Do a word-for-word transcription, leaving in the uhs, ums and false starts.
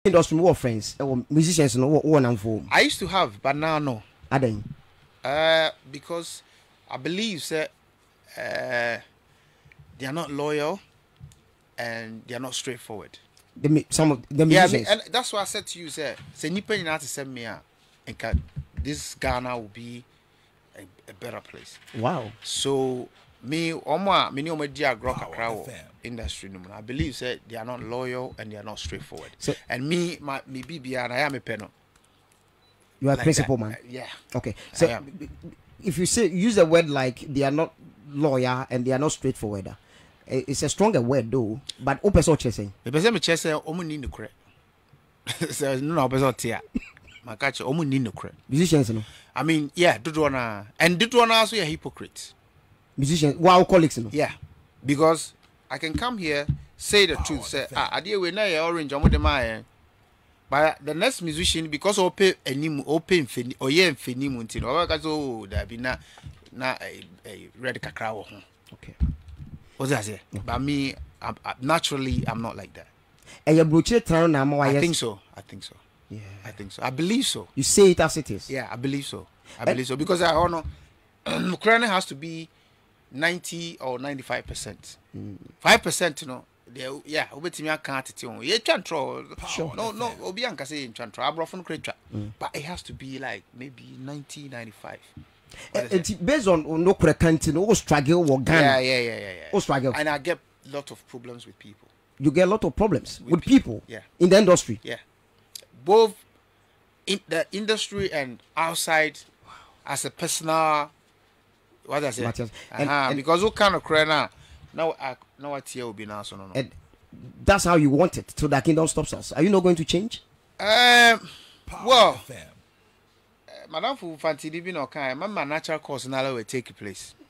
industry more friends or musicians no one for. I used to have, but now no. I don't. Uh, because I believe that uh, they are not loyal and they are not straightforward. The, some of the yeah, musicians. and that's why I said to you, sir. Say nipa not to send me out, and this Ghana will be a, a better place. Wow. So me, Oma, me no me dia grow industry no. I believe that they are not loyal and they are not straightforward. So, and me, my me B B and I am a penal. You are like principal that. man. Uh, yeah. Okay. So if you say use a word like they are not loyal and they are not straightforward, it's a stronger word though. But who person chasing? The person me chasing, omu need no correct. So no person tia. My catch, omu need no correct. Musicians, no. I mean, yeah, do one and do one also a hypocrite. Musicians, wow, colleagues, no. Yeah, because I can come here, say the truth, say ah, I deal with na orange, I'm with the man. But the next musician, because I pay any open or yeah, fini muntin, or I go there be na na a red cacao. Okay. What's that say? Okay. But me, I'm, I, naturally, I'm not like that. And your brochure town now, I think so. I think so. Yeah, I think so. I believe so. You say it as it is. Yeah, I believe so. I and believe so because I honor Ukraine has to be ninety or ninety-five percent. Five percent, you know. They, yeah, obetimi account it on. You can throw. Sure. No, no. Obianka say you can throw. Abrofon creature, but it has to be like maybe ninety, ninety-five. It's based on no correct no struggle or Ghana. Yeah, yeah, yeah, yeah, yeah. Oh, struggle. And I get a lot of problems with people. You get a lot of problems with, with people. Yeah. In the industry. Yeah. Both in the industry and outside, wow. As a personal. What does it? Uh-huh. And, and because what kind of credit now? Now, I now what here will be now, so no, no. And that's how you want it, so that kingdom stops us. Are you not going to change? Um, well, uh, Madam Fu Fanti, be no kind. My natural course now will take place.